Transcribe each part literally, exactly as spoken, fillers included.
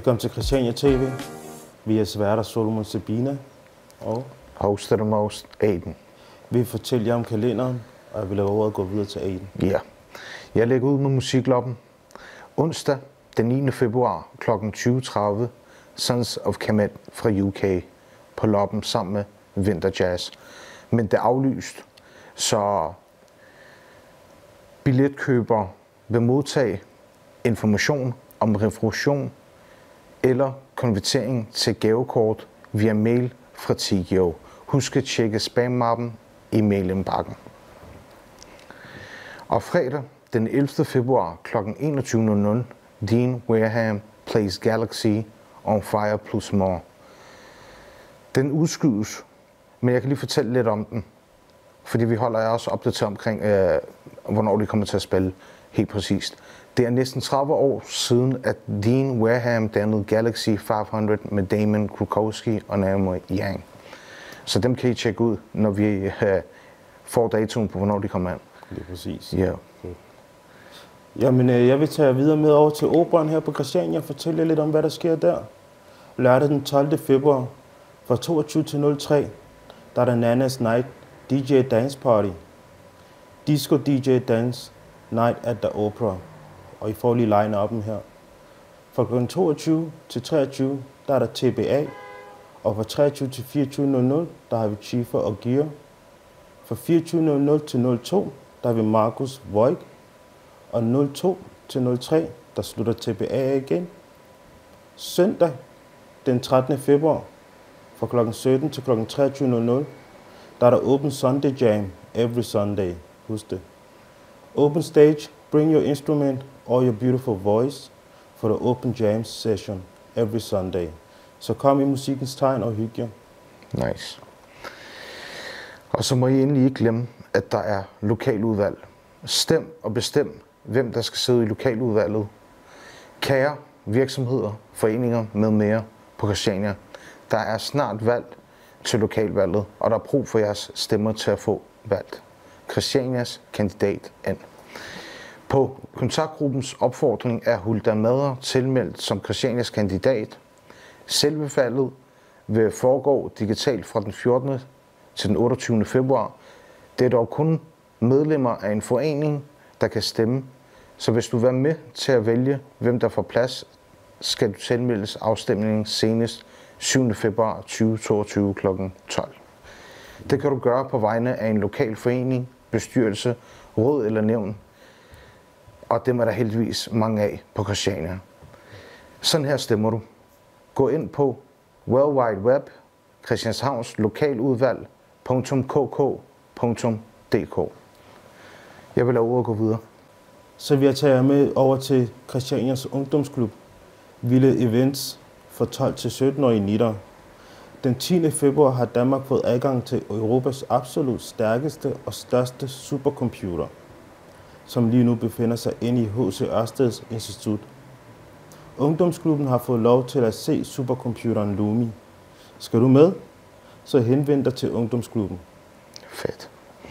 Velkommen til Christiania T V. Vi er sværter Solomon Sabina og Host of the most, Aiden. Vi vil fortælle jer om kalenderen, og jeg vil lade ordet gå videre til Aiden. Ja, jeg lægger ud med musikloppen. Onsdag den niende februar kl. tyve tredive, Sons of Kemet fra U K på loppen sammen med Vinter Jazz. Men det er aflyst, så billetkøbere vil modtage information om refusion eller konvertering til gavekort via mail fra Tigio. Husk at tjekke spam-mappen i mailindbakken. Og fredag den ellevte februar kl. enogtyve nul nul, Dean Wareham plays Galaxy on Fire plus more. Den udskydes, men jeg kan lige fortælle lidt om den, fordi vi holder jer også opdateret omkring, øh, hvornår de kommer til at spille helt præcist. Det er næsten tredive år siden, at Dean Wareham dannede Galaxy fem hundrede med Damon Krukowski og Naomi Yang. Så dem kan I tjekke ud, når vi øh, får datoen på, hvornår de kommer an. Det er præcis. Ja. Jamen, øh, jeg vil tage jer videre med over til Operan her på Christiania og fortælle jer lidt om, hvad der sker der. Lørdag den tolvte februar fra toogtyve til nul tre, der er der Nanas Night D J Dance Party. Disco D J Dance Night at the Opera. Og I får lige line-up'en her. Fra kl. toogtyve til treogtyve, der er der T B A. Og fra treogtyve til fireogtyve nul nul, der har vi Chifa og Gear. Fra fireogtyve nul nul til nul to, der har vi Markus Voigt. Og nul to til nul tre, der slutter T B A igen. Søndag den trettende februar fra kl. sytten til kl. treogtyve nul nul, der er der Open Sunday Jam every Sunday. Husk det. Open stage, bring your instrument or your beautiful voice for the Open Jam session every Sunday. Så kom i musikkens tegn og hygge jer. Nice. Og så må I endelig ikke glemme, at der er lokaludvalg. Stem og bestem, hvem der skal sidde i lokaludvalget. Kære virksomheder, foreninger med mere på Christiania. Der er snart valg til lokalvalget, og der er brug for jeres stemmer til at få valgt Christianias kandidat ind. På kontaktgruppens opfordring er Hulda Madder tilmeldt som Christianias kandidat. Selve valget vil foregå digitalt fra den fjortende til den otteogtyvende februar. Det er dog kun medlemmer af en forening, der kan stemme. Så hvis du vil være med til at vælge, hvem der får plads, skal du tilmeldes afstemningen senest syvende februar to tusind og toogtyve kl. tolv. Det kan du gøre på vegne af en lokal forening, bestyrelse, råd eller nævn. Og dem er der heldigvis mange af på Christiania. Sådan her stemmer du. Gå ind på World Wide Web, Christianshavns lokaludvalg punktum k k punktum d k. Jeg vil lade ordet gå videre. Så vi har taget jer med over til Christianias Ungdomsklub, Vilde Events for tolv til sytten-årige nitter. Den tiende februar har Danmark fået adgang til Europas absolut stærkeste og største supercomputer, som lige nu befinder sig inde i H C Ørsteds Institut. Ungdomsklubben har fået lov til at se supercomputeren Lumi. Skal du med? Så henvend dig til Ungdomsklubben. Fedt.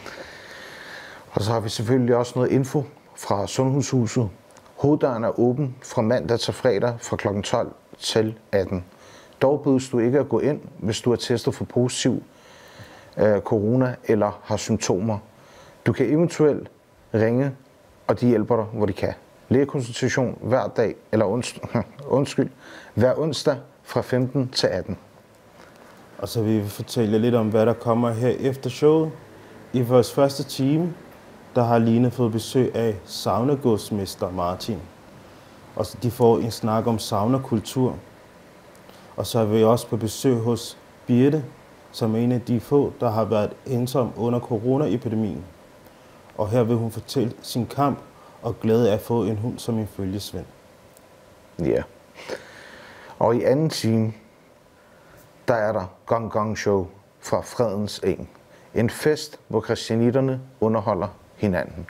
Og så har vi selvfølgelig også noget info fra Sundhedshuset. Hoveddøren er åben fra mandag til fredag fra kl. tolv til atten. Dog bydes du ikke at gå ind, hvis du er testet for positiv øh, corona eller har symptomer. Du kan eventuelt ringe, og de hjælper dig, hvor de kan. Lægekonsultation hver dag, eller ons- undskyld, hver onsdag fra femten til atten. Og så vil vi fortælle jer lidt om, hvad der kommer her efter showet. I vores første time, der har Line fået besøg af saunagodsmester Martin. Og de får en snak om saunakultur. Og så er vi også på besøg hos Birte, som er en af de få, der har været ensom under coronaepidemien. Og her vil hun fortælle sin kamp og glæde af at få en hund som en følgesvend. Ja. Og i anden time, der er der Gong Gong Show fra Fredens Eng. En fest, hvor christianitterne underholder hinanden.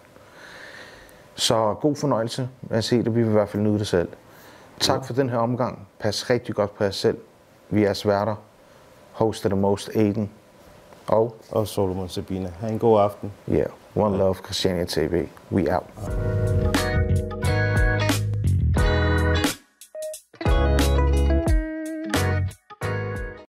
Så god fornøjelse med at se det. Vi vil i hvert fald nyde det selv. Tak for den her omgang. Pas rigtig godt på jer selv. Vi er sværter. Host of the most, Aiden. Og, og Solomon Sabina. Ha' en god aften. Yeah. One love, Christiania T V. We out.